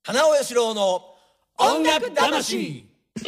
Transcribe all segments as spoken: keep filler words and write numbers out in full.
花尾義郎の音楽魂。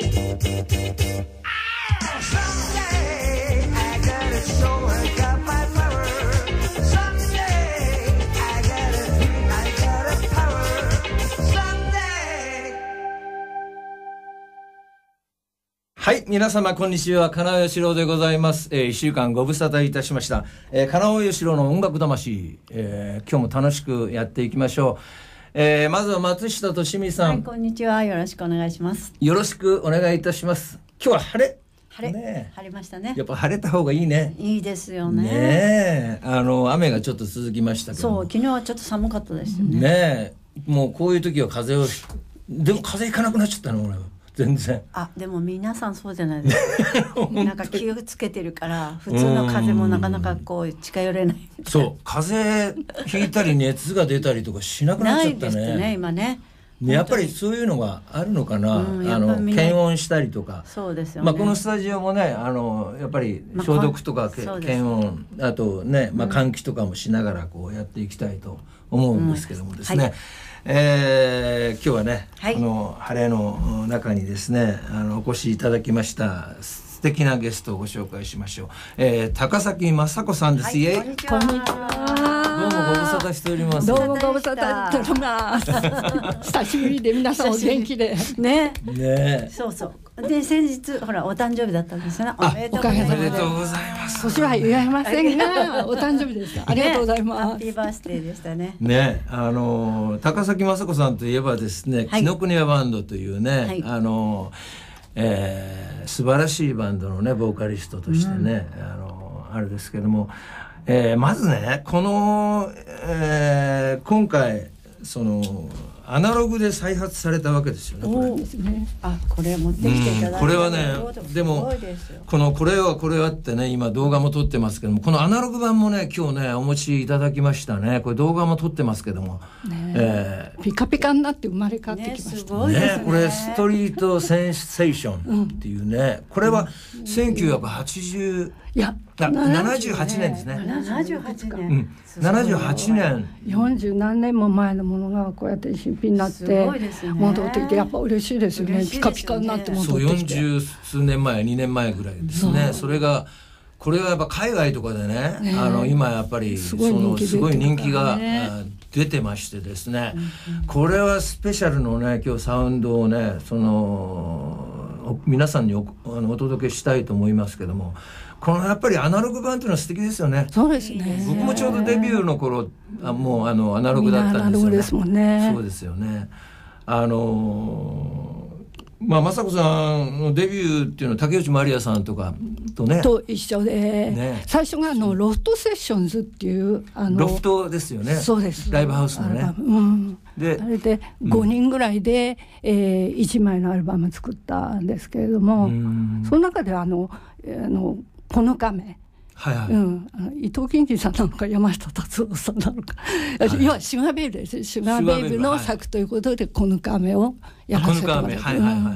はい、皆様こんにちは、金尾義郎でございます。えー、いっしゅうかんご無沙汰いたしました。えー、金尾義郎の音楽魂、えー、今日も楽しくやっていきましょう。えー、まずは松下と清水さん、 はい、こんにちは、よろしくお願いします。 よろしくお願いいたします。今日は晴れ晴れ、 ね、 晴れましたね。 やっぱ晴れた方がいいね。 いいですよね。 ねえ、あの雨がちょっと続きましたけど、 そう、昨日はちょっと寒かったですよね。 ねえ、もうこういう時は風邪を、でも風邪ひかなくなっちゃったの俺は全然。 あ、でも皆さんそうじゃないですか。なんか気をつけてるから普通の風邪もなかなかこう近寄れない。 そう、風邪ひいたり熱が出たりとかしなくなっちゃったね。 ないですね、今ね。 ね、やっぱりそういうのがあるのかな、 うん、 あの検温したりとか。 そうですよね。 まあ、このスタジオもね、あのやっぱり消毒とか、まあ、検温、あとね、まあ、換気とかもしながらこうやっていきたいと思うんですけどもですね、うん、はい、えー、今日はね、はい、あの晴れの中にですね、あのお越しいただきました素敵なゲストをご紹介しましょう。えー、高崎雅子さんです。はい、 こんにちは。こんにちは。 どうもご無沙汰しております。 どうもご無沙汰しております。久しぶりで皆さんお元気でね。 ね。 そうそう。で先日ほらお誕生日だったんですよね。 おめでとうございます。おめでとうございます。 年は言えませんがお誕生日でした。ありがとうございます。 ハッピーバースデーでしたね。 ね、あの高崎雅子さんといえばですね、紀ノ国屋バンドというね、はい、あの、えー、素晴らしいバンドのねボーカリストとしてね、うん、あのあれですけども、えー、まずねこの、えー、今回そのアナログで再発されたわけですよね。これですね。 あ、これ持ってきていただいて、うん、 これはね、でもこのこれはこれはってね、今動画も撮ってますけども、このアナログ版もね今日ねお持ちいただきましたね。これ動画も撮ってますけども、ね、えー、 ピカピカになって生まれ変わってきましたね。 ね、これストリートセンセーションっていうね、これはせんきゅうひゃくはちじゅう、いやななじゅうはちねんですね。 ななじゅうはちねん、 うん、ななじゅうはちねん、 よんじゅう何年も前のものがこうやって新品になって戻ってきて、やっぱ嬉しいですよね。ピカピカになって戻ってきて、 そうよんじゅう数年前、にねんまえぐらいですね。それがこれはやっぱ海外とかでね、ね、あの今やっぱりそのすごい人気が出てましてですね、うんうん、これはスペシャルのね今日サウンドをねその皆さんに お, あのお届けしたいと思いますけども、このやっぱりアナログ版というのは素敵ですよね。 そうですね。 僕もちょうどデビューの頃あもうあのアナログだったんですよね。アナログですもんね。そうですよね。あのまあ雅子さんのデビューっていうのは竹内まりやさんとかとねと一緒で、ね、最初があのロフトセッションズっていうあのロフトですよね。そうです。ライブハウスのね。 うん、であれでごにんぐらいで、うん、えー、いちまいのアルバム作ったんですけれども、その中であのあのこの亀、はいはい、うん、伊藤金次さんなのか山下達郎さんなのか、はい、要はシュガーベイブです。シュガーベイブの作ということで、はい、この亀をやらせてもらって、はいはいはい、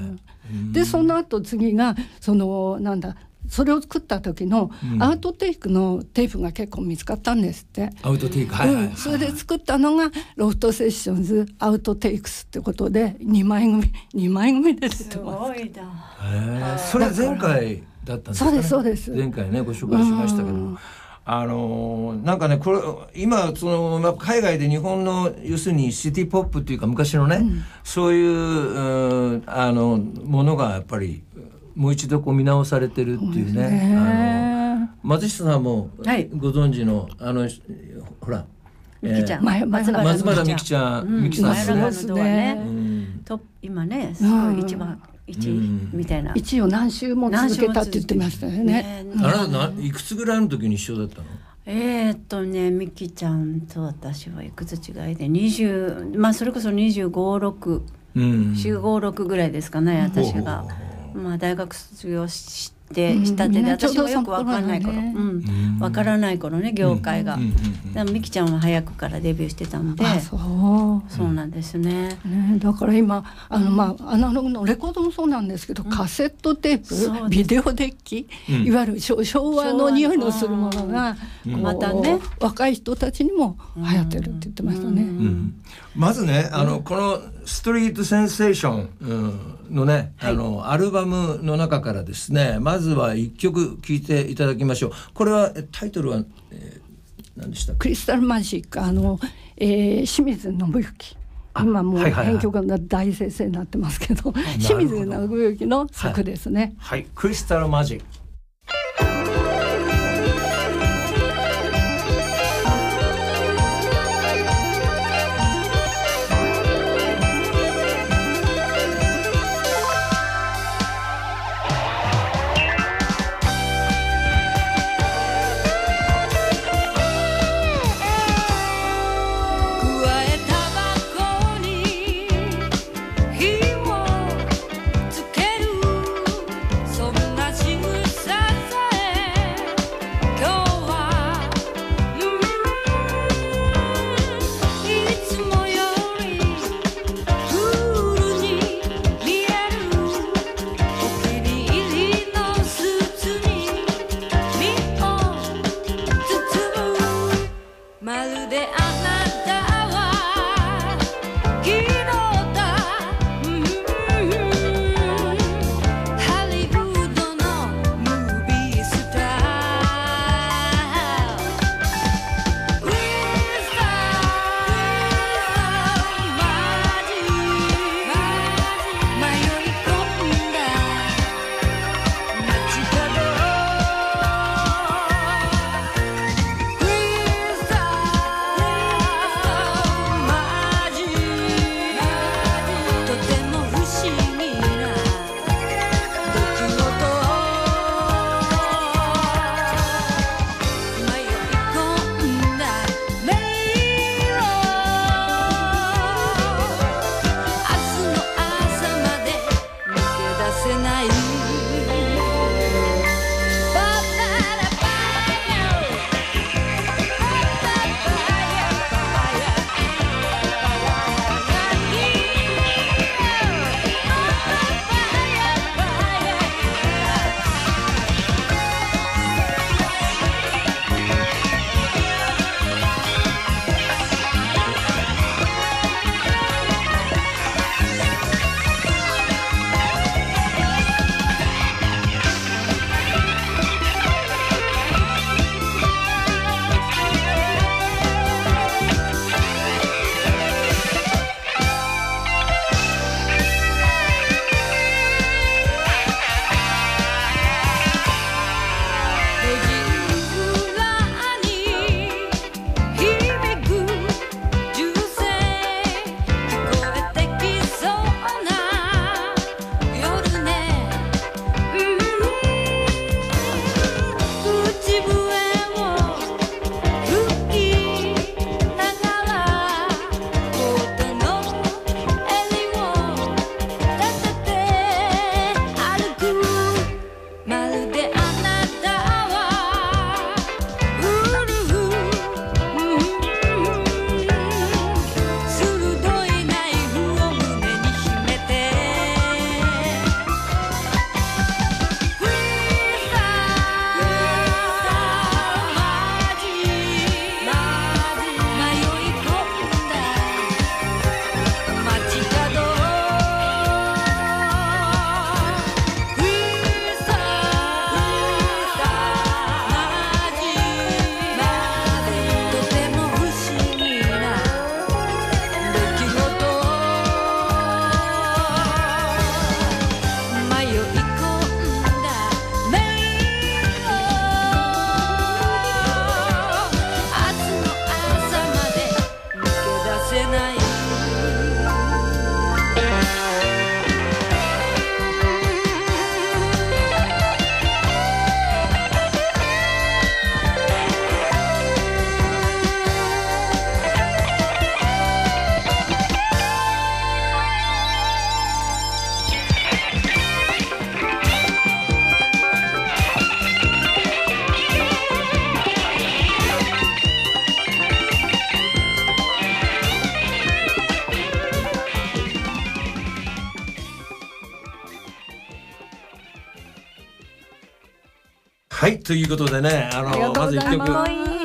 でその後次がそのなんだそれを作った時のアウトテイクのテープが結構見つかったんですって、 うん、アウトテイク、はいはいはいはい、 うん、それで作ったのがロフトセッションズアウトテイクスってことでにまい組にまい組で出てます。すごいな。 それは前回だったんですかね。 そうですそうです。 前回ねご紹介しましたけど、うん、あのー、なんかねこれ今その、まあ、海外で日本の要するにシティポップっていうか昔のね、うん、そういう、うん、あのものがやっぱりもう一度こう見直されてるっていうね、ね、あの松下さんもご存知の、はい、あのほらみきちゃん、 えー、松原みきちゃん、みきさんですね、うん、 と今ねすごい一番いちいみたいな、 いちいを何週も続けたって言ってましたよね。 あなたないくつぐらいの時に一緒だったの？ えー、っとねみきちゃんと私はいくつ違いでにじゅう、まあそれこそにじゅうご、ろく、うん、よん、ご、ろくぐらいですかね、私が。まあ、大学卒業してしたてで、私もよく分かんない頃、ね、うん、分からない頃ね業界が、でもみきちゃんは早くからデビューしてたんで、そうそうなんですね。 ね、だから今あの、まあ、アナログのレコードもそうなんですけど、うん、カセットテープ、ビデオデッキ、うん、いわゆる昭和の匂いのするものが、うん、またね若い人たちにも流行ってるって言ってましたね。うんうんうん、 まずね、あの、うん、このストリートセンセーションのね、はい、あのアルバムの中からですね、まずはいっきょく聴いていただきましょう。これはタイトルは、えー、何でしたっけ？ クリスタルマジック、あの、えー、清水信之、今もう編曲の大先生になってますけど、清水信之の作ですね。 はい、はい、クリスタルマジック。はい、ということでね、あのまずいっきょく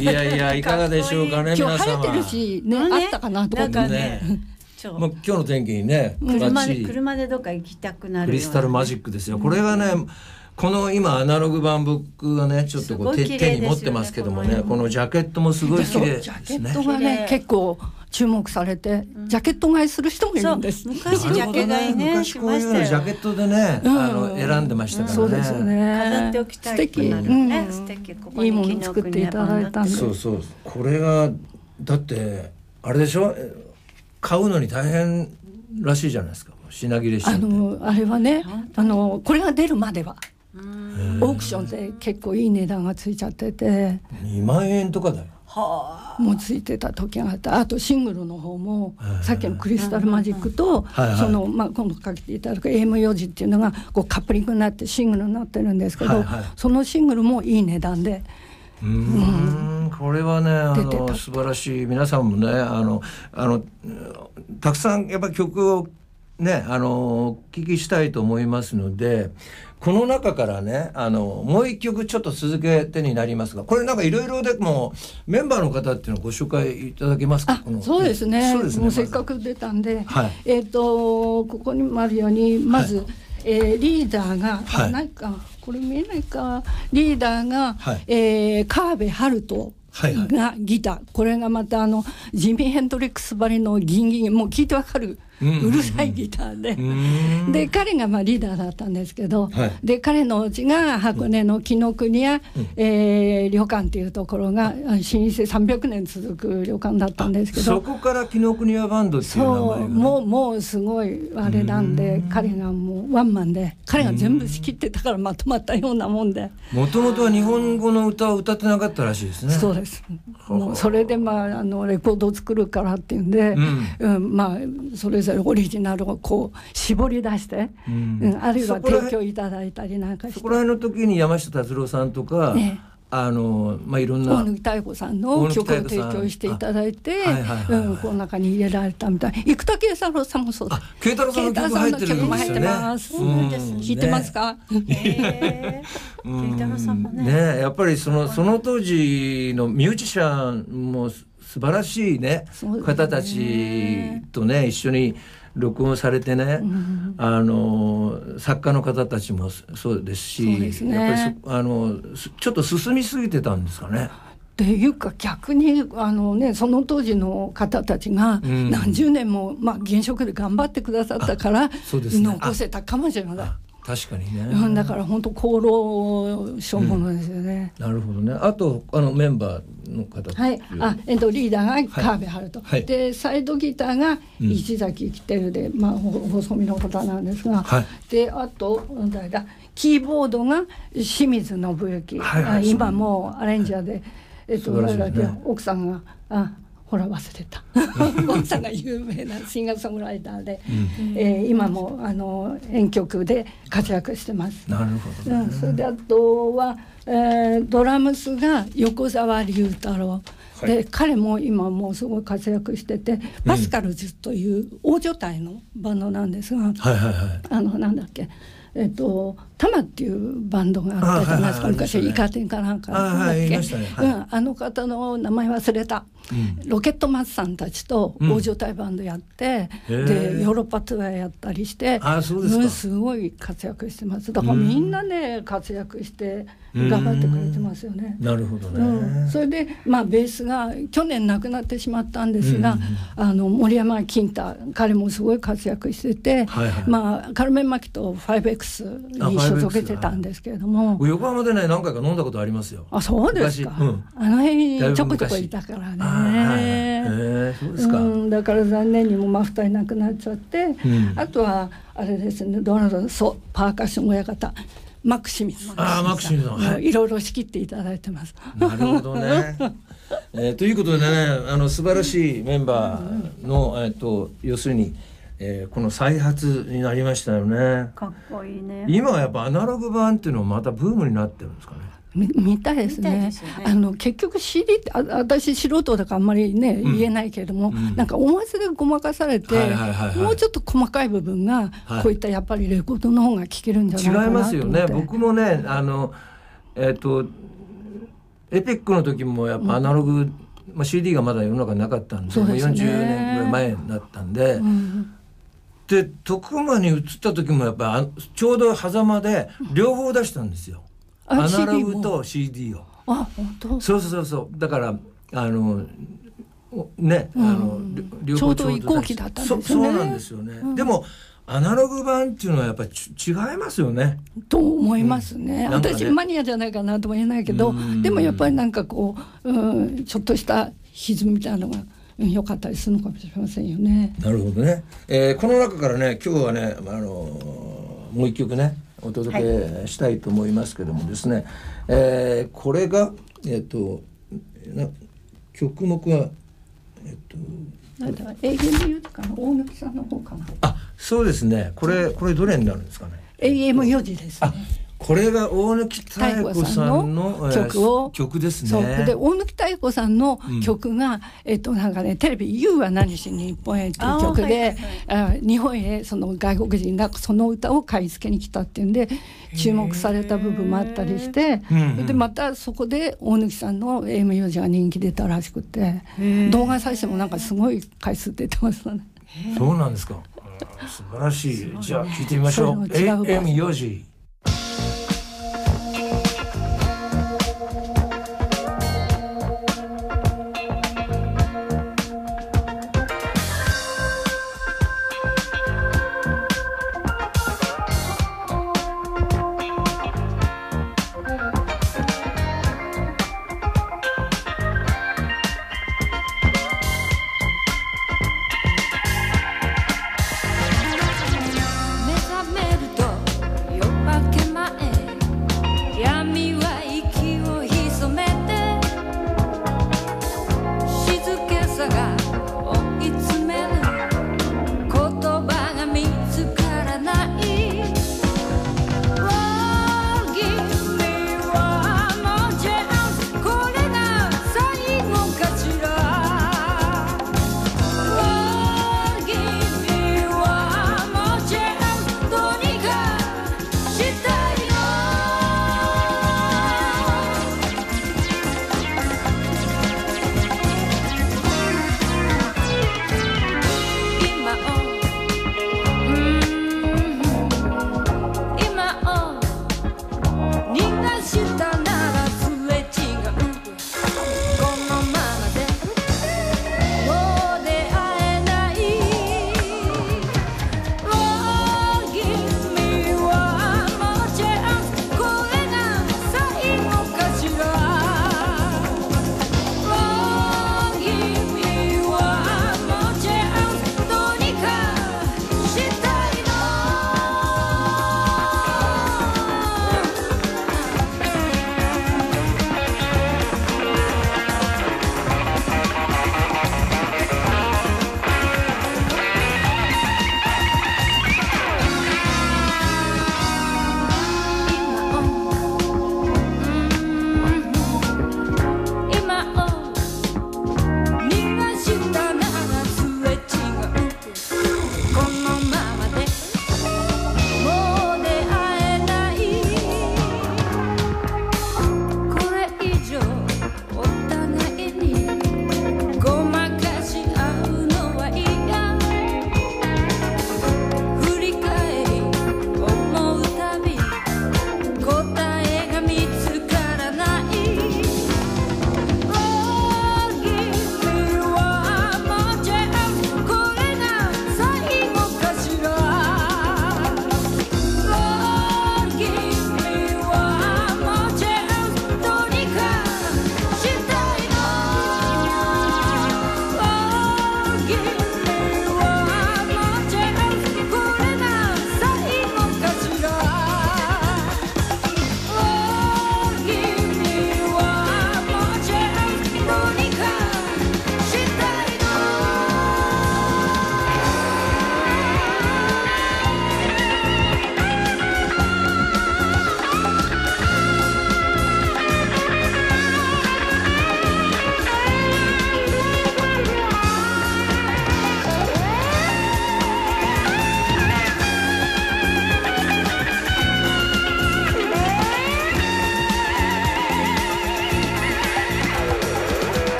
いやいやいかがでしょうかね皆様。 今日晴れてるしね、あったかなと思ってね。 もう今日の天気にね、 車で車でどっか行きたくなるクリスタルマジックですよ。これがね、この今アナログ版僕がねちょっとこう手に持ってますけどもね、このジャケットもすごい綺麗ですね。 ジャケットがね結構注目されて、ジャケット買いする人もいるんです。 昔ジャケ買いね昔こういうのジャケットでね、あの選んでましたからね。 そうですよね。 飾っておきたいくなるね。素敵。ここにいいもの作っていただいたんで。 そうそう。これがだってあれでしょ、買うのに大変らしいじゃないですか。品切れしちゃって。 あのあれはね、あのこれが出るまではオークションで結構いい値段がついちゃってて、 にまんえんとかだよ。 はあ、もうついてた時があった。あとシングルの方もさっきのクリスタルマジックとその、まあ、今度かけていただく エーエムよじっていうのがこうカップリングになってシングルになってるんですけど、はいはい、そのシングルもいい値段で。 うーん、うん、これはねあの素晴らしい。皆さんもねあのあのたくさんやっぱり曲をねあのお聴きしたいと思いますので、この中からねあのもう一曲ちょっと続けてになりますが、これなんかいろいろでもメンバーの方っていうのをご紹介いただけますか。 あ、そうですね。そうですね。もうせっかく出たんで、はい、えっとここにもあるようにまず、はい、えー、リーダーが、はい、ないかこれ見えないか、リーダーが、はい、えー、川辺春人がギター、はいはい、これがまたあのジミー・ヘンドリックスばりのギンギン、もう聞いてわかるうるさいギターで、うん、で彼がまあリーダーだったんですけど、はい、で彼のうちが箱根の紀ノ国屋、うん、えー、旅館っていうところが老舗さんびゃくねん続く旅館だったんですけど、 そこから紀ノ国屋バンドっていう名前が、ね、 もうもうすごいあれなんで、ん彼がもうワンマンで彼が全部仕切ってたからまとまったようなもんで、 もともとは日本語の歌を歌ってなかったらしいですね。 そうです。もうそれでまああのレコードを作るからっていうんで、うんうん、まあそれぞれオリジナルをこう絞り出して、うんうん、あるいは提供いただいたりなんかして、 そこら辺の時に山下達郎さんとか、ね、あのまあいろんな大貫妙子さんの曲を提供していただいて、この中に入れられたみたい。生田慶太郎さんもそうだ。 慶太郎さんの曲入ってるんですよね。 聞いてますか？ 慶太郎さんもね。 ね、やっぱりそのその当時のミュージシャンも素晴らしいね方たちとね一緒に録音されてね、うん、あの作家の方たちもそうですし、そうですね、やっぱりあのちょっと進みすぎてたんですかね。 っていうか逆にあの、ね、その当時の方たちが何十年も、うん、まあ、現職で頑張ってくださったから、ね、残せたかもしれない。 確かにね、 うん、だから本当功労所物ですよね、 うん、なるほどね。あとあのメンバーの方、 はい、あ、えっと、リーダーが川辺春人、はい、でサイドギターが石崎来てるで、うん、まあ、細身の方なんですが、はい、であと誰だ、キーボードが清水信之、はいはい、今もうアレンジャーで、えっと、ね、奥さんがあほら忘れた奥さんが有名なシンガーソングライターで、うん、えー、今もあの編曲で活躍してます。 なるほど、ね、 うん、それであとは、えー、ドラムスが横澤龍太郎、はい、で彼も今もうすごい活躍してて、うん、パスカルズという大所帯のバンドなんですが、はいはいはい、あのなんだっけ、えっと、タマっていうバンドがあったじゃないですか、昔イカテンかなんかなんだっけ、あの方の名前忘れた、うん、ロケットマスさんたちと大所帯バンドやって、うん、でヨーロッパツアーやったりして、 あ、そうですか、 すごい活躍してます。だからみんなね、うん、活躍して頑張ってくれてますよね。 なるほどね、 うん、それでまあベースが去年亡くなってしまったんですが、うん、あの森山金太、彼もすごい活躍してて、はいはい、まあカルメン・マキと ファイブエックス に所属してたんですけれども、 横浜でね何回か飲んだことありますよ。 あ、そうですか、うん、あの辺にちょこちょこいたからね。はい、えー、そうですか、うん、だから残念にもまあふたり亡くなっちゃって、うん、あとはあれですね、ドナルド、そうパーカッション親方マクシミス、 あ、マクシミス、 はい、いろいろ仕切っていただいてます。 なるほどね、えー、ということでね、あの素晴らしいメンバーの、えー、と要するに、えー、この再発になりましたよね。 かっこいいね。 今はやっぱアナログ版っていうのもまたブームになってるんですかね。 み, 見たいです ね, ですね。あの結局 シーディー って、あ、私素人だからあんまりね、うん、言えないけれども、うん、なんか音圧でごまかされて、はいはいはいはい、もうちょっと細かい部分が、はい、こういったやっぱりレコードの方が聴けるんじゃないかなと思って。 違いますよね。僕もね、あのえっ、ー、とエピックの時もやっぱアナログ、うんまあ、シーディー がまだ世の中になかったんで、もうよんじゅうねんぐらい前になったんで、うん、で徳間に移った時もやっぱりちょうど狭間で両方出したんですよ、うん、アナログと シーディー を。 あ本当。 そうそうそうだからあのね、うん、あの両方ちょうど移行期だったんですよね。 そ, そうなんですよね、うん、でもアナログ版っていうのはやっぱり違いますよね。 と思いますね、うん、私マニアじゃないかなとも言えないけど、でもやっぱりなんかこう、うん、ちょっとした歪みみたいなのが良かったりするのかもしれませんよね。 なるほどね、えー、この中からね今日はね、あのもう一曲ねお届けしたいと思いますけどもですね、はいえー、これがえっ、ー、とな曲目はえっ、ー、となんだ エーエム ミュージカルの大貫さんの方かな。 あ、そうですね。これこれどれになるんですかね。 エーエムよじですね。 あ、これが大貫妙子さんの曲を曲ですね。 そうで大貫妙子さんの曲が、うん、えっとなんかねテレビ You は何しに日本へっていう曲で、はいはいはい、あ日本へその外国人がその歌を買い付けに来たっていうんで注目された部分もあったりして、うんうん、でまたそこで大貫さんの エーエムよじが人気出たらしくて、動画再生もなんかすごい回数出てますね。 そうなんですか。素晴らしい。じゃあ聞いてみましょう。エーエムよじ。 酔っ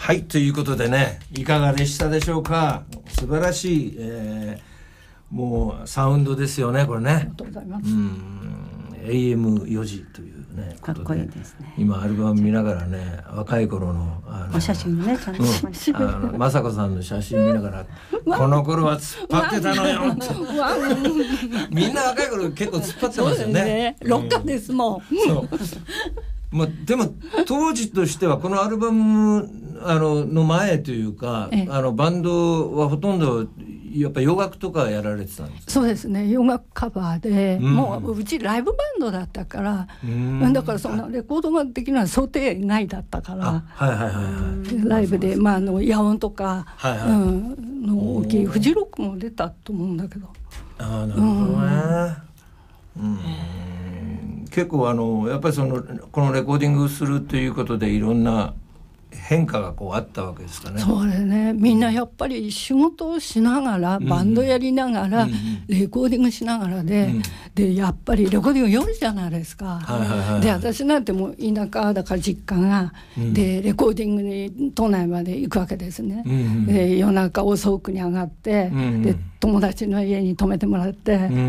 はい、ということでね、いかがでしたでしょうか。素晴らしい、えー、もうサウンドですよね、これね。 ありがとうございます。 うん、エーエムよじ というね、 かっこいいですね。 今アルバム見ながらね、若い頃のあのお写真ね、ちゃんとしました。 うん、あの雅子さんの写真見ながらこの頃は突っ張ってたのよってみんな若い頃結構突っ張ってますよね。 六花ですもん、うん、そうまあ、でも当時としてはこのアルバムあのの前というか、あのバンドはほとんどやっぱ洋楽とかやられてたんですか。 そうですね、洋楽カバーで、うん、もううちライブバンドだったから、うん、だからそのレコードができるのは想定外だったから、 はいはいはいはい、 ライブで、まあ、あの野音とか、はいはい、うん、の大きいフジロックも出たと思うんだけど。 ああ、なるほどね、うんうん、結構あのやっぱりそのこのレコーディングするということでいろんな変化がこうあったわけですかね。 そうですね、みんなやっぱり仕事をしながら、うん、バンドやりながら、うん、レコーディングしながらで、うん、でやっぱりレコーディング夜じゃないですか、はいはいはい、で私なんてもう田舎だから実家が、うん、でレコーディングに都内まで行くわけですね、うんうん、で夜中遅くに上がって、うんうん、で友達の家に泊めてもらって、うん、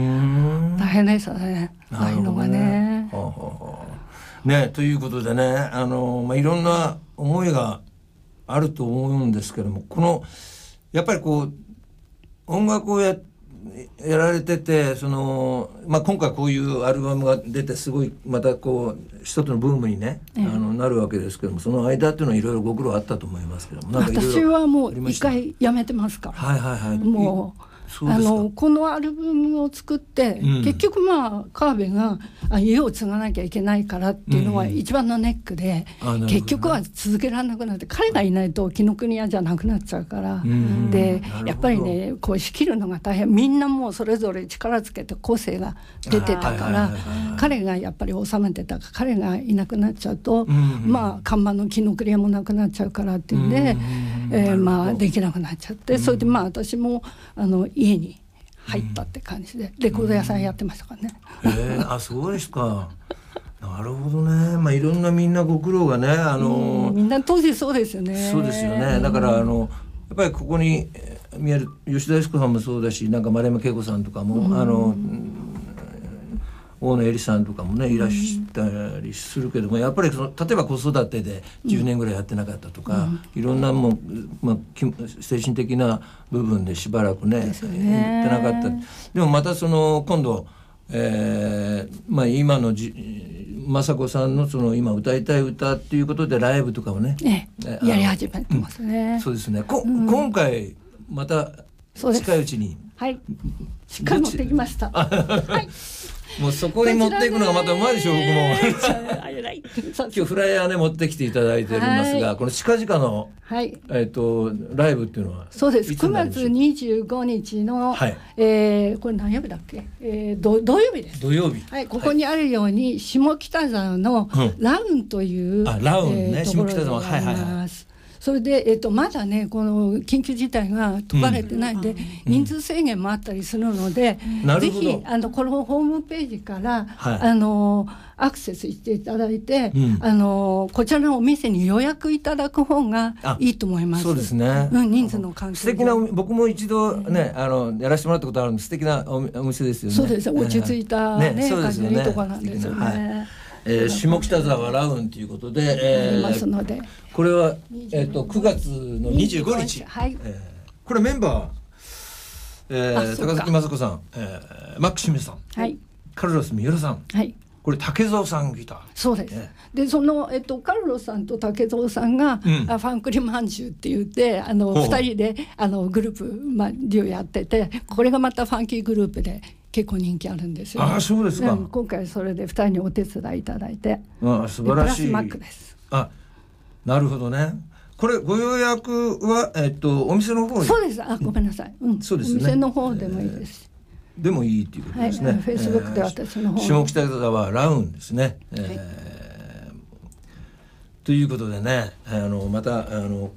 大変でしたね、ああいうのがね。 ほうほうほうね、ということでね、あの、まあ、いろんな思いがあると思うんですけども、このやっぱりこう音楽を や, やられててその、まあ、今回こういうアルバムが出てすごいまたこう一つのブームに、ね、あのなるわけですけども、その間っていうのはいろいろご苦労あったと思いますけども、なんかいろいろ私はもう一回やめてますから、 はいはいはい、 もうあのこのアルバムを作って、うん、結局まあ川辺があ家を継がなきゃいけないからっていうのは一番のネックで、うん、結局は続けられなくなって、彼がいないと紀ノ国屋じゃなくなっちゃうから、うん、でやっぱりねこう仕切るのが大変、みんなもうそれぞれ力つけて個性が出てたから、彼がやっぱり収めてたから彼がいなくなっちゃうと、うん、まあ看板の紀ノ国屋もなくなっちゃうからっていうんで、うんえー、まあできなくなっちゃって、それでまあ私もあの家に入ったって感じで、レコード屋さんやってましたからね、 うんえー、あそうですかなるほどね、まあ、いろんなみんなご苦労がね、あのー、 みんな当時そうですよね。 そうですよね、だからあのやっぱりここに見える吉田悦子さんもそうだし、なんか丸山恵子さんとかも、うん、あの大野恵里さんとかもねいらしたりするけども、やっぱりその例えば子育てでじゅうねんぐらいやってなかったとか、うん、いろんなもう、まあ、精神的な部分でしばらくねやってなかった。でもまたその今度、えーまあ、今のじ雅子さんのその今歌いたい歌っていうことでライブとかもね、 ねやり始めてますね、 うん、そうですね、こ、うん、今回また近いうちにはいしっかり持ってきましたはいもうそこに持っていくのがまたうまいでしょう。僕も今日フライヤーね持ってきていただいておりますが、はい、この近々の、はいえー、とライブっていうのはそうです、くがつにじゅうごにちの、はいえー、これ何曜日だっけ、えー、土, 土曜日です。 土曜日、 はい、ここにあるように、はい、下北沢のラウンという、うん、 あラウンね、えー、下北沢、はいはいはい、 それで、えー、とまだねこの緊急事態が解かれてないんで、うん、人数制限もあったりするので、うん、ぜひあのこのホームページから、はい、あのアクセスしていただいて、うん、あのこちらのお店に予約いただく方がいいと思います。 そうですね、 うん、人数の関係素敵な、僕も一度ね、あのやらせてもらったことあるんで素敵な お, お店ですよね。 そうです、落ち着いた、ねね、感じのいいとこなんですよね、はいえー、下北沢ラウンということで、えー、ますのでこれは、えー、とくがつのにじゅうごにち、はいえー、これメンバー、えー、高崎雅子さん、えー、マックシムさん、はい、カルロス三浦さん、はい、これ竹蔵さんギター。 そうです、ね、でその、えっと、カルロスさんと竹蔵さんが、うん、ファンクリマンジュって言ってあのふたりであのグループ、まあ、デュオやってて、これがまたファンキーグループで結構人気あるんですよ、ね、 あそうですか、 うん、今回それでふたりにお手伝いいただいて、 あ素晴らしい。 プラスマックです。 あなるほどね。これご予約は、えっと、お店の方に。 そうです。あごめんなさい、うん、そうですね、お店の方でもいいです、 えー、でもいいっていうことですね。 フェイスブックで私の方、えー、 下北沢ラウンですね、えーはい、ということでね、あのまたあの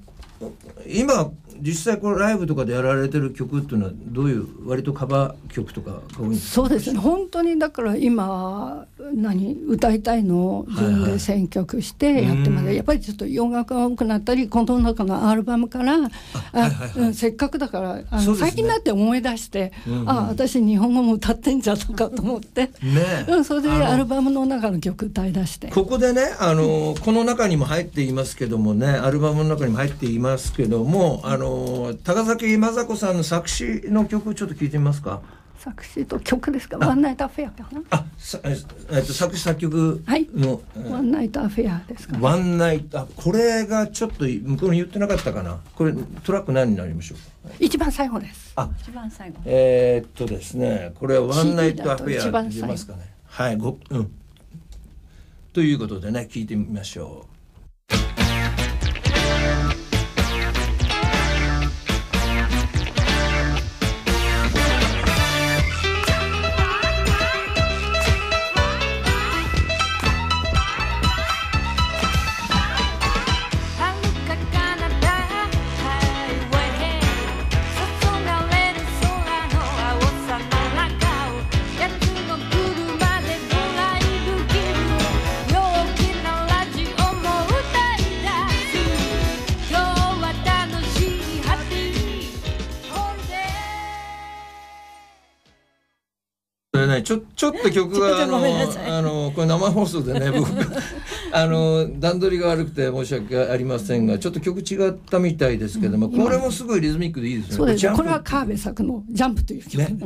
今実際これライブとかでやられてる曲っていうのはどういう割とカバー曲とかが多いんですか？ そうですね、本当にだから今何歌いたいのを自分で選曲してやってます、はいはい、やっぱりちょっと洋楽が多くなったりこの中のアルバムから、はいはいはい、せっかくだからあの、ね、最近になって思い出して、うんうん、あ私日本語も歌ってんじゃとかと思ってね、うん、それでアルバムの中の曲歌い出してここでねあのこの中にも入っていますけどもねアルバムの中にも入っていますけどもあの高崎雅子さんの作詞の曲ちょっと聞いてみますか？ 作詞と曲ですか？ワンナイトアフェアかな。 あ、えっと作詞作曲の、はいワンナイトアフェアですか、ね、 ワンナイトこれがちょっと向こうに言ってなかったかな。これトラック何になりましょうか？ 一番最後です。 あ、一番最後。 えー、っとですねこれはワンナイトアフェアって言いますかね。はいごうんということでね聞いてみましょう。ちょ, ちょっと曲があのあのこれ生放送でね僕あの段取りが悪くて申し訳ありませんがちょっと曲違ったみたいですけども、うん、これもすごいリズミックでいいですね。 そうですね、これは川辺作のジャンプという曲、ねうん、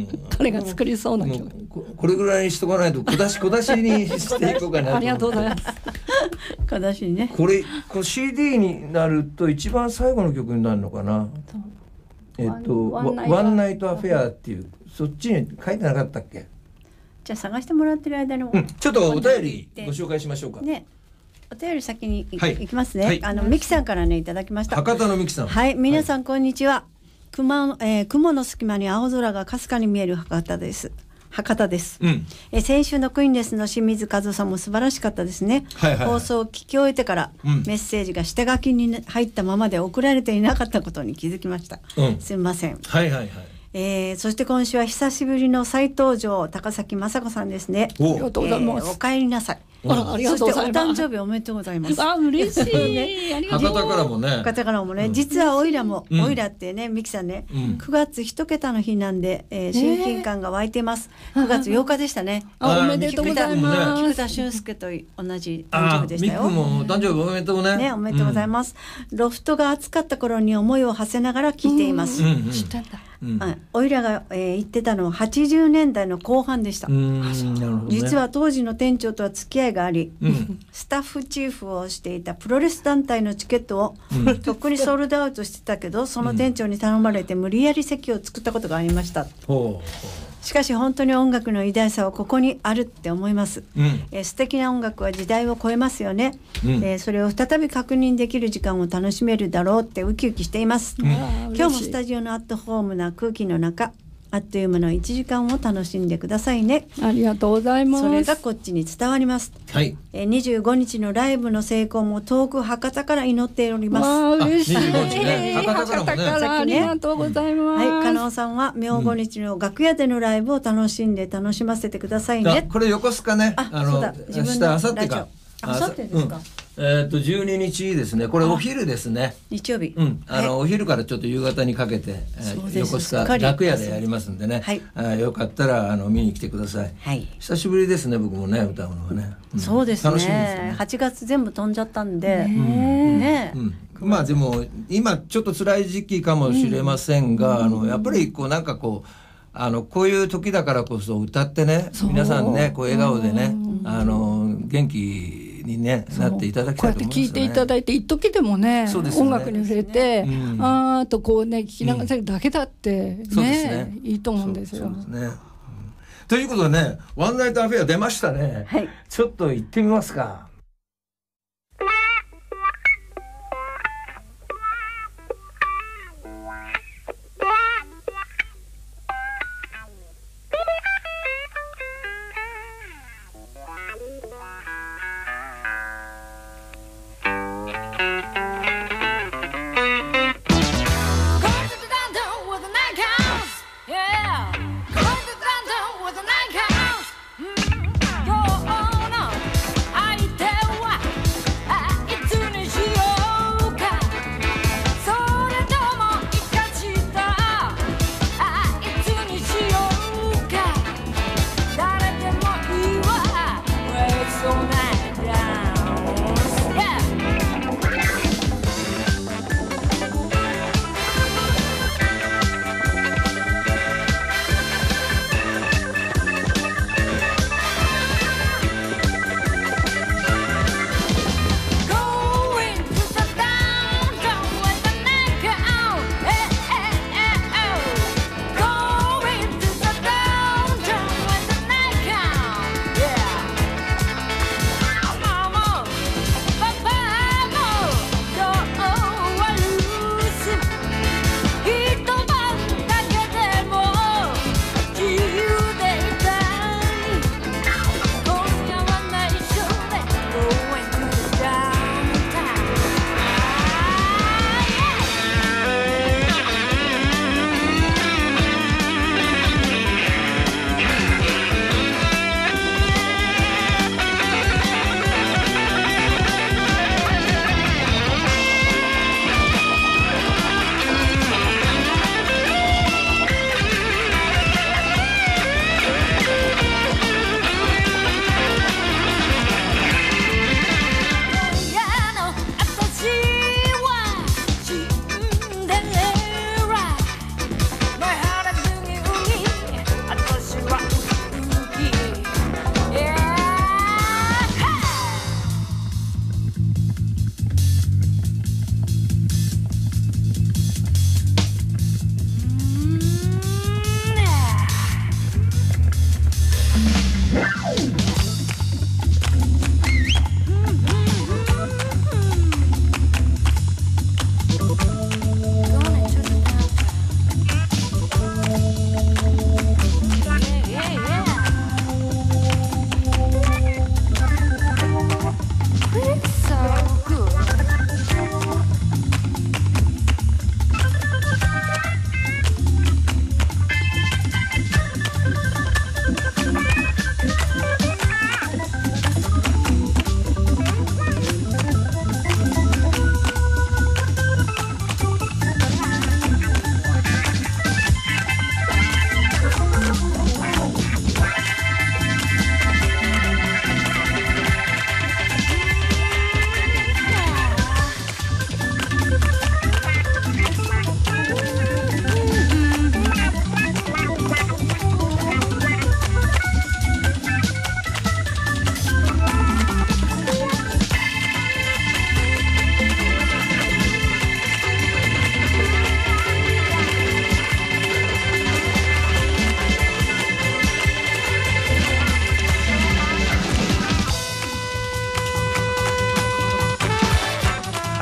彼が作りそうな曲こ, これぐらいにしとかないと小出し小出しにしていこうかなとありがとうございます小出しにねこれこれ シーディー になると一番最後の曲になるのかな。えっとワンナイトアフェアっていうそっちに書いてなかったっけ？ じゃあ探してもらってる間の、 うん、ちょっとお便りご紹介しましょうか。 ね、お便り先に い,、はい、いきますね、 はい、 あのミキさんからねいただきました。 博多のミキさん。 はい、皆さん、はい、こんにちは。雲、えー、雲の隙間に青空がかすかに見える博多です。博多です、うんえ先週のクイーンレスの清水和夫さんも素晴らしかったですね、はいはいはい、放送を聞き終えてから、うん、メッセージが下書きに入ったままで送られていなかったことに気づきました、うん、すみません。 はいはいはい。 えー、そして今週は久しぶりの再登場高崎雅子さんですね。 おありがとうございます、 えー、お帰りなさい。 あありがとうございます。 そしてお誕生日おめでとうございます。 あ嬉しいありがとう。 博多からもね博多からもね、うん、実はおいらも、うん、おいらってねミキさんね、うん、くがつ一桁の日なんで、えー、親近感が湧いてます、えー、くがつようかでしたね。 あおめでとうございます。 菊田俊介と同じ誕生日でしたよ。 ミクも誕生日おめでとうね。 ねおめでとうございます、うん、ロフトが暑かった頃に思いを馳せながら聞いています。 うんうん、知ったんだ。 うん、おいらが、えー、言ってたのははちじゅうねんだいの後半でした。 うんなるほどね、 実は当時の店長とは付き合いがあり、うん、スタッフチーフをしていたプロレス団体のチケットを、うん、とっくにソールドアウトしてたけどその店長に頼まれて無理やり席を作ったことがありました、うん、しかし本当に音楽の偉大さはここにあるって思います、うんえー、素敵な音楽は時代を超えますよね、うんえー、それを再び確認できる時間を楽しめるだろうってウキウキしています、うん、今日もスタジオのアットホームな空気の中あっという間のいちじかんを楽しんでくださいね。 ありがとうございます。 それがこっちに伝わります、 はいえー、にじゅうごにちのライブの成功も遠く博多から祈っております。 わー嬉しい。 にじゅうごにちね、博多からもね、 ありがとうございます、 はい、加納さんは明後日の楽屋でのライブを楽しんで楽しませてくださいね、 うん、これ横須賀ね、 ああのそうだ自分の明日明後日か明後日ですか、うんえー、とじゅうににちですね。これお昼ですね。 日曜日、 うん、あの、はい、お昼からちょっと夕方にかけて、えー、横須賀楽屋でやりますんでね、はい、あよかったらあの見に来てください、はい、久しぶりですね僕もね歌うのはね、 うん、そうですね。楽しみですね。はちがつ全部飛んじゃったんでね、ね、 うんうん、まあでも今ちょっと辛い時期かもしれませんが、うん、あのやっぱりこうなんかこうあのこういう時だからこそ歌ってね皆さんねこう笑顔でねあの元気に、ね、なっていただきたいと思いますね。こうやって聴いていただいて一時でも ね, そうですね音楽に触れて、うん、あーとこうね聴き流せるだけだって、ねうんね、いいと思うんですよ。そうですね、うん、ということでねワンナイトアフェア出ましたね、はい、ちょっと行ってみますか。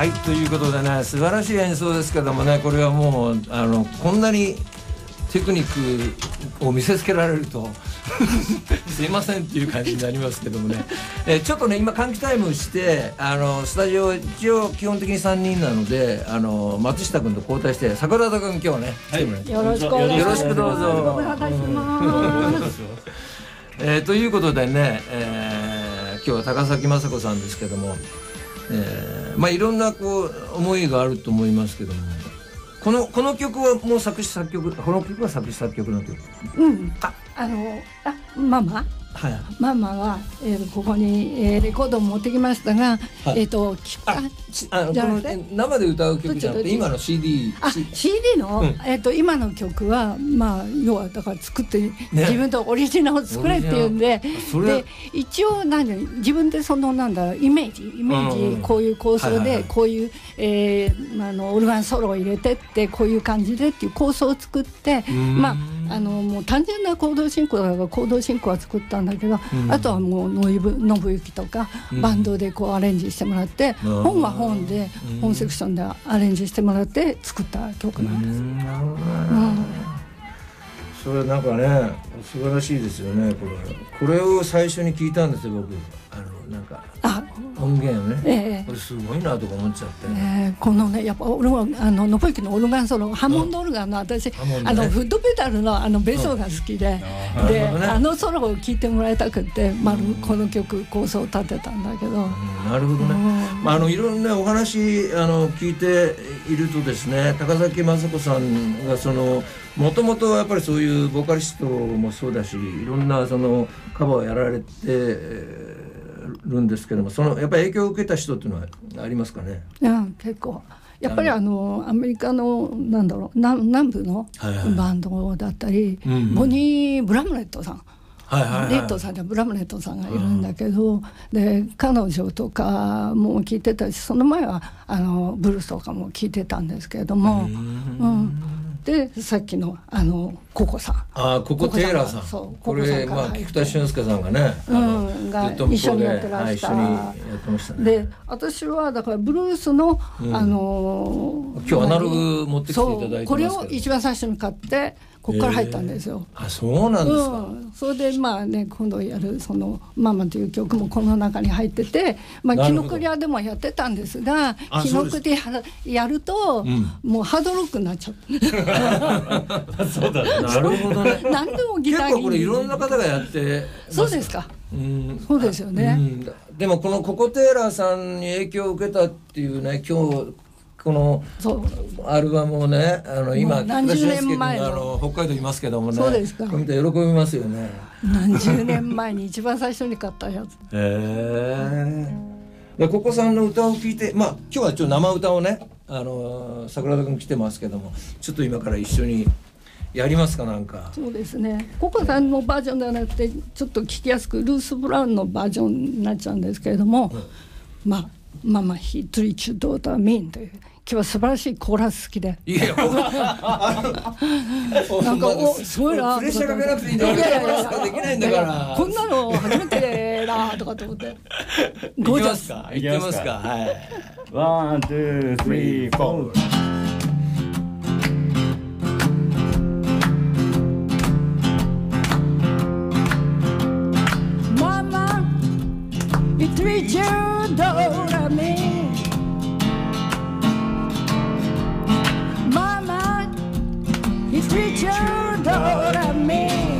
はいということでね素晴らしい演奏ですけどもねこれはもうあのこんなにテクニックを見せつけられるとすいませんっていう感じになりますけどもね、えー、ちょっとね今換気タイムしてあのスタジオ一応基本的にさんにんなのであの松下君と交代して桜田君今日はね来てもらって、 よろしくお願いします。 よろしくどうぞご無沙汰します。 えー、ということでね、えー、今日は高崎雅子さんですけども、えー、まあいろんなこう思いがあると思いますけどもこのこの曲はもう作詞作曲この曲は作詞作曲の曲うんああのあママはい、 ママは、えー、ここに、えー、レコードを持ってきましたが、 はい、 えっ、ー、とああのこの生で歌う曲じゃなくて今の シーディーあ シーディー の、うん、えー、と今の曲はまあ要はだから作って、ね、自分とオリジナルを作れっていうんで、で一応何自分でそのなんだイメージイメージ、うん、こういう構想で、はいはいはい、こういう、えー、あのオルガンソロを入れてってこういう感じでっていう構想を作ってまああのもう単純なコード進行だからコード進行は作ったんだけど、うん、あとはもう信行とか、うん、バンドでこうアレンジしてもらって、うん、本は本で、うん、本セクションでアレンジしてもらって作った曲なんです。うん、なるほどね、うん、 それなんかね素晴らしいですよねこれ。これを最初に聞いたんですよ僕。あのなんか音源をね、えー、これすごいなとか思っちゃって、 ね、このねやっぱオルガンあの信行のオルガンソロハモンドオルガンの私、うん、あのフットペダルのあのベソが好きで、うん、で、ね、あのソロを聴いてもらいたくて、まあ、この曲構想を立てたんだけど、うん、 なるほどね、うん、まあ、あのいろんなお話あの聞いているとですね高崎雅子さんがそのもともとやっぱりそういうボーカリストもそうだしいろんなそのカバーをやられて、えーるんですけどもそのやっぱり影響を受けた人っていうのはありますかね。 いや結構やっぱりあのアメリカのなんだろう南南部のバンドだったり、はいはい、ボニー・ブラムレットさん、はいはいはい、レッドさんでブラムレットさんがいるんだけど、うん、で彼女とかも聴いてたしその前はあのブルースとかも聴いてたんですけれども、うん、でさっきのあのココさんあココテイラーさんそうこれまあ菊田俊介さんがね、 うん、が一緒にやってらした、 はい、一緒にやってましたね。 で私はだからブルースの、うん、あの今日アナログ持ってきていただいてますけどこれを一番最初に買ってここから入ったんですよ。 えー、あそうなんですか、うん、 それでまあね今度やるそのママという曲もこの中に入っててまあ紀ノ国屋でもやってたんですが紀ノ国屋やると、うん、もうハードロックになっちゃうそうだねなるほどね何でもギターに結構これいろんな方がやってそうですか、うん、そうですよね、うん、 でもこのココテイラーさんに影響を受けたっていうね今日このアルバムをねあの今何十年前のあの北海道いますけどもねそうですかこれ見て喜びますよね何十年前に一番最初に買ったやつへえー、ココさんの歌を聴いてまあ今日はちょっと生歌をねあの桜田君来てますけどもちょっと今から一緒にやりますかなんかそうですねココさんのバージョンではなくてちょっと聴きやすくルース・ブラウンのバージョンになっちゃうんですけれども、うん、まあママヒトリチュドータミンという今日は素晴らしいコーラス好きでいやなんかおすごいなプレッシャーかけなくていいんだからできないんだからこんなの初めてだとかと思っていきますかいきますかはいワン、ツー、スリー、フォー Treat you adore me, Mama. He treat you adore me,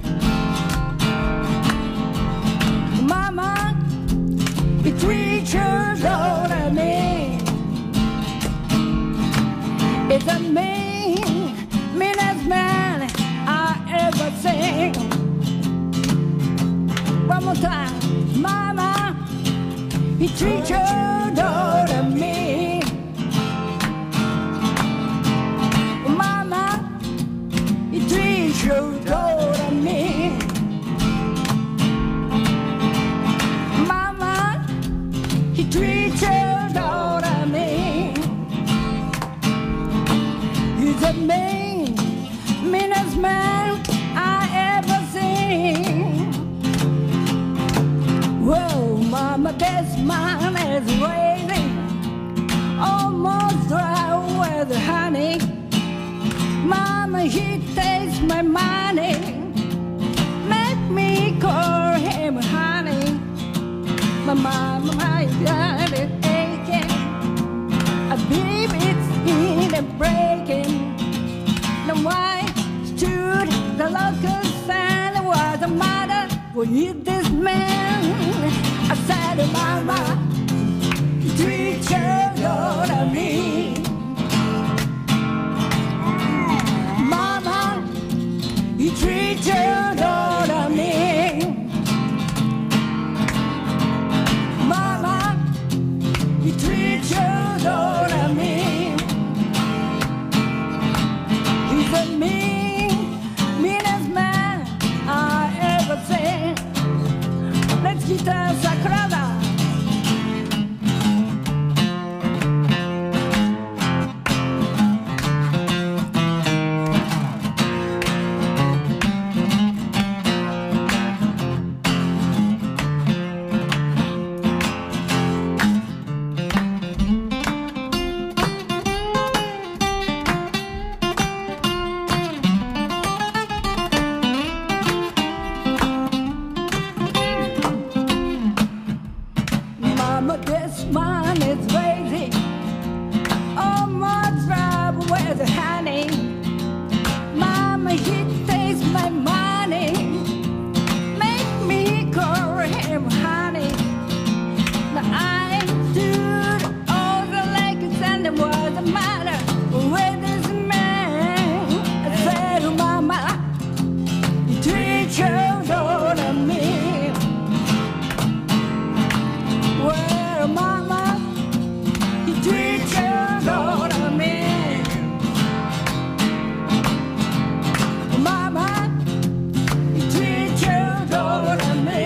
Mama. He treat you adore me. It's the mean, meanest man I ever seen. One more time, Mama. He treats your daughter me, Mama. He treats your daughter me, Mama. He treats your daughter me. He's the mean, meanest man I ever seen. Whoa, Mama, this man is waiting Mama, he takes my money, make me call him honey. My mama, my God is aching, a baby's in and breaking. The wife stood the locust and was the mother for you this man. I said, Mama, treat your daughter me. Mama, you treat your daughter me. Mama, you treat your daughter me. He's the mean, meanest man I ever seen. Let's get a Sakurada. Mama, this man is crazy. All my trouble with the honey. Mama, he takes my money, make me call him honey. Now I stood all the legs and there was a matter with this man. I said, oh, Mama, you treat your daughter me. Well, Mama, you treat your daughter me. Mama, you treat your daughter me.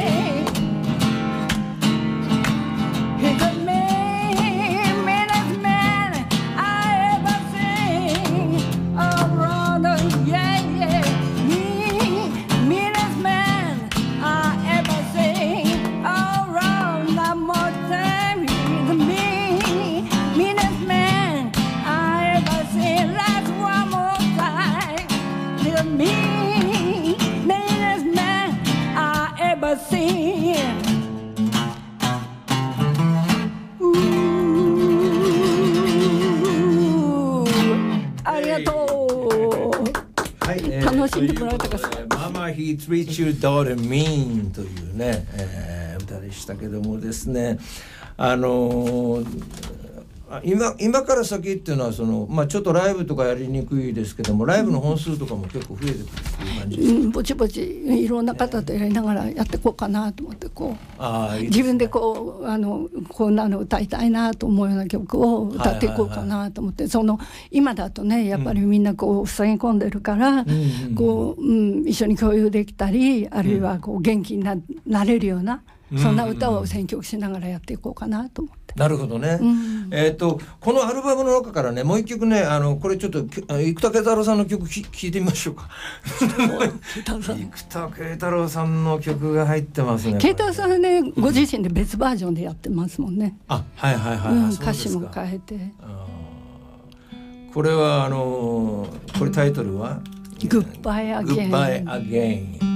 He's the mean, meanest man I ever seen. Oh, brother, yeah, yeah. Me, meanest man I ever seen. Oh, round the more time, he's the mean, meanest man I ever seen. Last one more time, he's the mean, meanest man I ever seen. Ooh, ありがとう。 はい、えー楽しんでもらえたかしら。 ということでママ He treats your daughter mean というね、えー歌でしたけどもですね、あのー今, 今から先っていうのはその、まあ、ちょっとライブとかやりにくいですけども、ライブの本数とかも結構増えてくるっていう感じですか？ うん、ぼちぼちいろんな方とやりながらやっていこうかなと思って、こうあーいいですね、 自分でこうあのこんなの歌いたいなと思うような曲を歌っていこうかなと思って、その今だとねやっぱりみんなこう塞ぎ込んでるから、うんこううん、一緒に共有できたり、あるいはこう元気に な, なれるような、うん、そんな歌を選曲しながらやっていこうかなと思って。 なるほどね、うん、えー、とこのアルバムの中からねもう一曲ね、あのこれちょっと生田慶太郎さんの曲聴いてみましょうか。生田慶太郎さんの曲が入ってますね。 慶太郎さんはねご自身で別バージョンでやってますもんね。 あ、はいはいはい、うん、 歌詞も変えて。 あこれはあのー、これタイトルはグッバイアゲイン。グッバイアゲイン。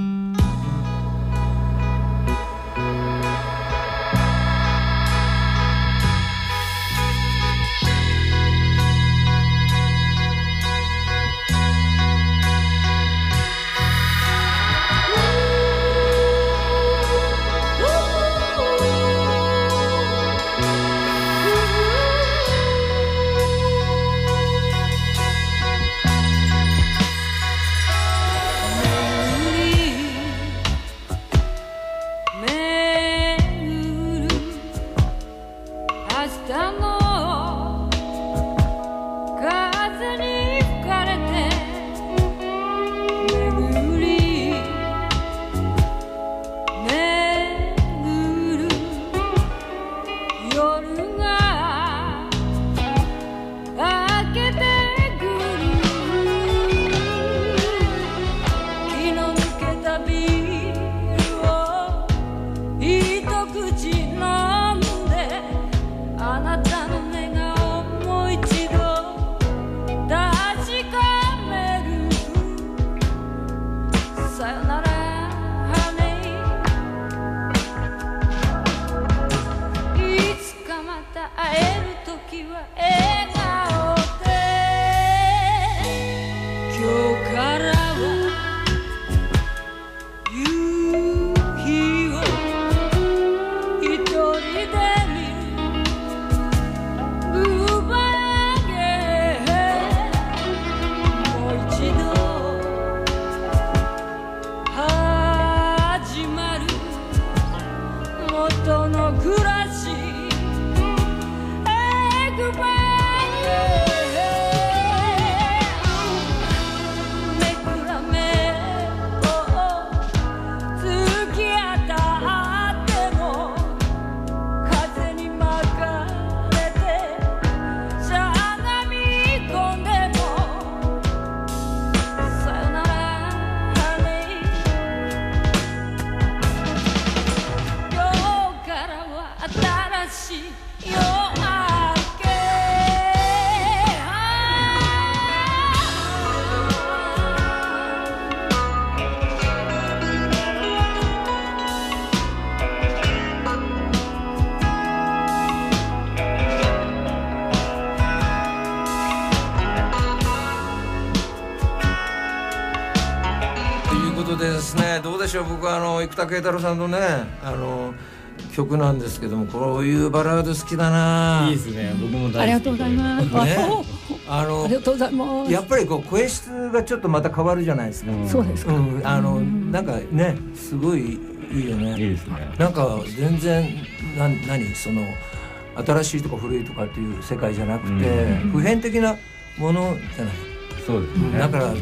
眠りは笑顔で今日からは夕日を一人で見る上げもう一度始まる元の暮らしエグバイめくらめを突き当たっても風に巻かれてしゃがみ込んでもさよならハニー今日からは新しい夜明けということでですね、どうでしょう、僕はあの生田慶太郎さんのねあの曲なんですけども、こういうバラード好きだな。 いいですね、僕も大好き。 ありがとうございます。 ね、あのありがとうございます。 やっぱりこう声質がちょっとまた変わるじゃないですか。 そうですか。 うん、あのなんかねすごいいいよね。 いいですね。 なんか全然な何その新しいとか古いとかっていう世界じゃなくて、うん、普遍的なものじゃない。 そうですね。 だから、うん、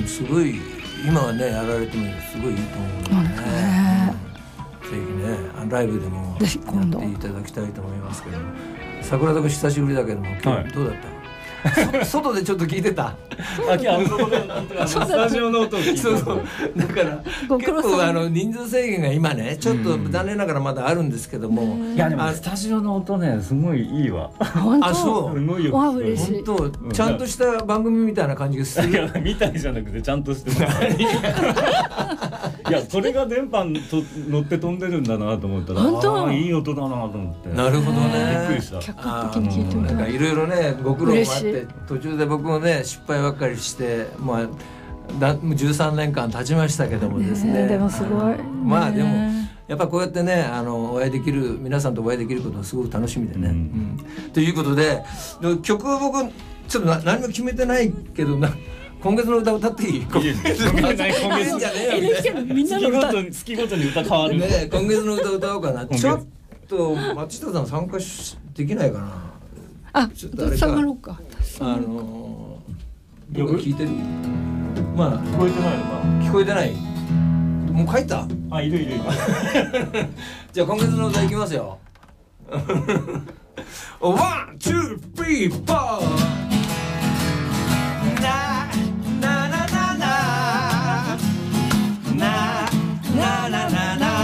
すごい今はねやられてもすごいいいと思うのでね。ぜひねライブでもやっていただきたいと思いますけども、桜田君久しぶりだけども今日どうだった？はい、外でちょっと聞いてた。 あ、今日あそこでスタジオの音を聞いて。 そうそう。だから結構あの人数制限が今ねちょっと残念ながらまだあるんですけども、 いやでもスタジオの音ねすごいいいわ。 あ、そう。 すごいよ。 わ、嬉しい。 本当ちゃんとした番組みたいな感じがする。 いやみたいじゃなくてちゃんとしてます。いやこれが電波と乗って飛んでるんだなと思ったら、 本当いい音だなと思って。 なるほどね。 びっくりした。 客観的に聞いてみたい。 なんかいろいろねご苦労もあって。途中で僕もね失敗ばっかりしてまあだじゅうさんねんかん経ちましたけどもですね、 でもすごいまあでもやっぱこうやってねあのお会いできる皆さんとお会いできることがすごく楽しみでね、うんうん、ということで曲を僕ちょっと何も決めてないけどな今月の歌歌っていい？今月の歌じゃねえよみんなの歌月ごとに歌変わるね。今月の歌歌おうかな。ちょっと松下さん参加できないかな。 あ、ちょっと下がろうか。 あのー、僕聞いてる。まあ聞こえてないのか。 聞こえてない。もう書いた。 あ、いるいるいる。 じゃあ今月の歌いきますよ。ワン、ツー、スリー、フォー。なななななななななな。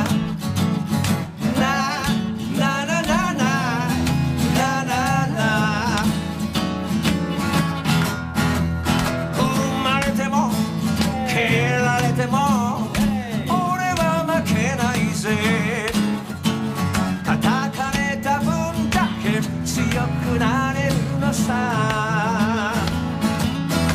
叩かれた分だけ強くなれるのさ。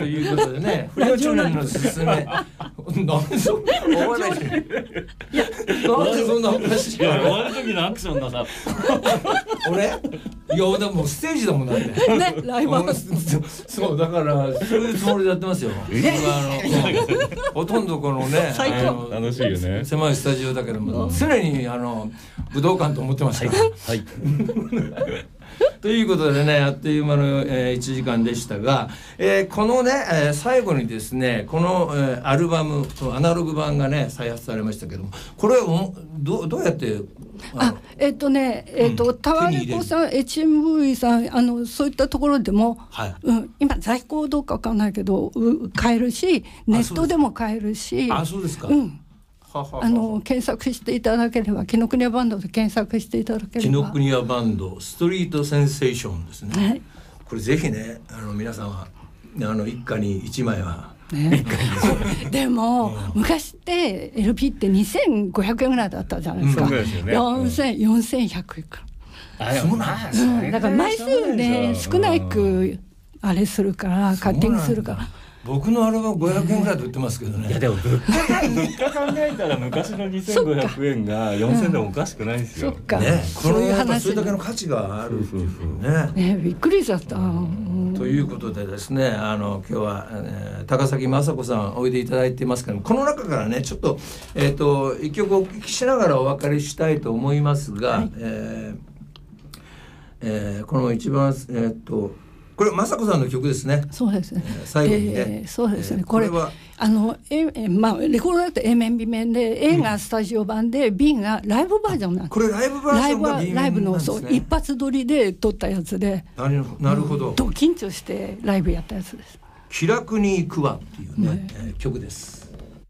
いうことでね、不良少年のすすめ。なんでそんなお笑いしてる。なんでそんな話。 いや終わる時のアクションがさ。 俺？いやでもステージだもんだって。 ねライブ。 そうだからそういうつもりでやってますよ。あのほとんどこのね、 楽しいよね。 狭いスタジオだけども常にあの武道館と思ってますから。はい。ということでね、あっという間の、えー、いちじかんでしたが、えー、このね、えー、最後にですねこの、えー、アルバムアナログ版がね再発されましたけども、これをど, どうやってあえっ、ー、とねえっ、ー、と、うん、タワレコさん エイチエムブイ さんあのそういったところでも、はいうん、今在庫どうかわかんないけど買えるしネットでも買えるし。 あそうですか。 うんあの検索していただければ紀ノ国屋バンドで検索していただければ紀ノ国屋バンドストリートセンセーションですね、はい、これぜひねあの皆さんはあの一家に一枚は、ね、 でも、うん、昔って エルピー ってにせんごひゃくえんぐらいだったじゃないですか、うん、よんせん、よんせんひゃくえんかあそうなんですね、 うん、だから枚数で少ないくあれするからカッティングするから僕のアルバムごひゃくえんぐらいで売ってますけどね。 いやでも物価物価考えたら昔のにせんごひゃくえんがよんせんでもおかしくないですよ。 そっか。 ね、このやっぱそれだけの価値があるっていうふうにね。 ねびっくりしちゃった。 ということでですね、あの今日は、えー、高崎雅子さんおいでいただいてますけども、この中からねちょっとえっ、ー、と一曲お聴きしながらお別れしたいと思いますが、はいえーえー、この一番えっ、ー、と。これ雅子さんの曲ですね。 そうですね。 えー、最後にね、 えー、そうですね。これはあのえまあレコードだと A 面 B 面で A がスタジオ版で、うん、B がライブバージョンなんです。 これライブバージョンが B 面なんですね。 ライブのそう一発撮りで撮ったやつで。 なるなるほど。 ド緊張してライブやったやつです。 気楽に行くわっていうね、ねえー、曲です。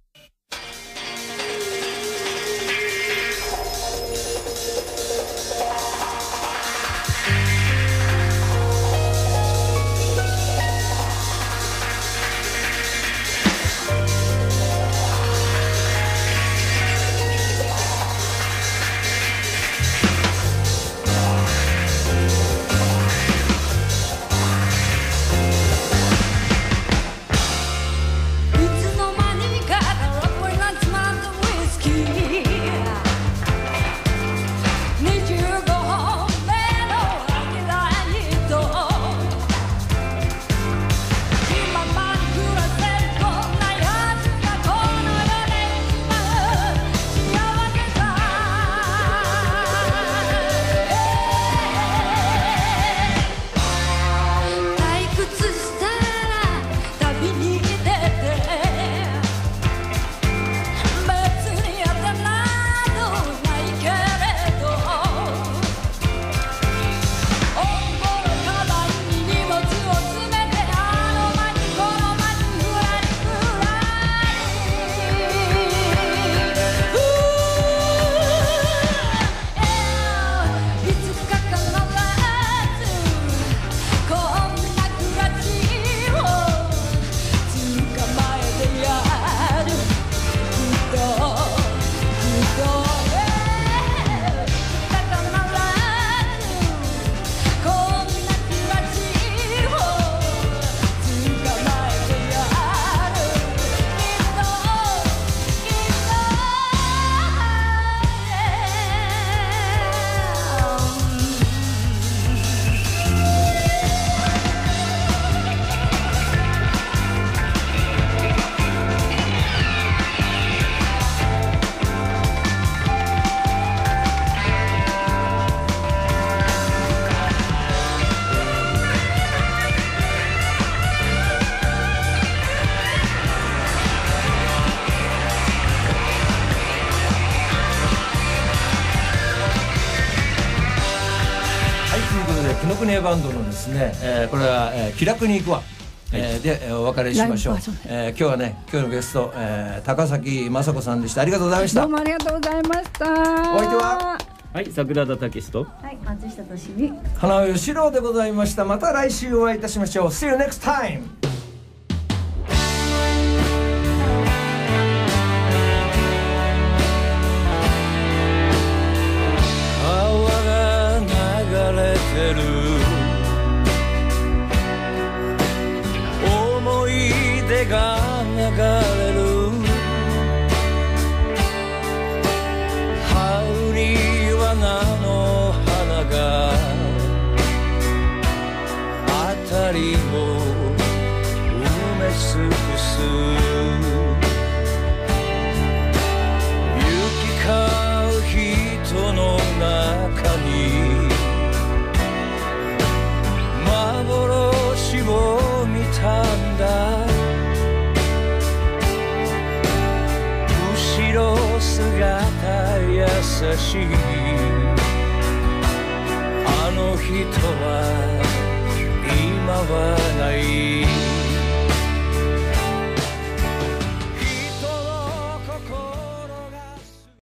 紀ノ国屋バンドのですね、えー、これは、えー、気楽に行くわ、えー、でお別れしましょう、えー、今日はね今日のゲスト、えー、高崎雅子さんでした。ありがとうございました。 どうもありがとうございました。 お相手ははい桜田武とはい松下俊美花尾義郎でございました。また来週お会いいたしましょう。 See you next time。思いしいあの人は今はない